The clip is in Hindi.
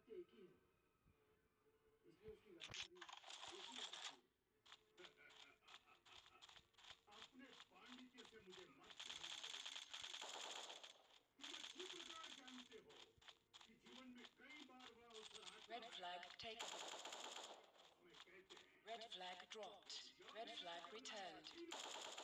सत्य एक ही है, इसलिए उसकी व्याख्या भी एक ही हो सकती है। अपने पांडित्य से मुझे मत तुम अच्छी प्रकार जानते हो कि जीवन में कई बार वह अवसर आता है। Red flag taken. हमें कहते हैं Red flag dropped. Red flag returned.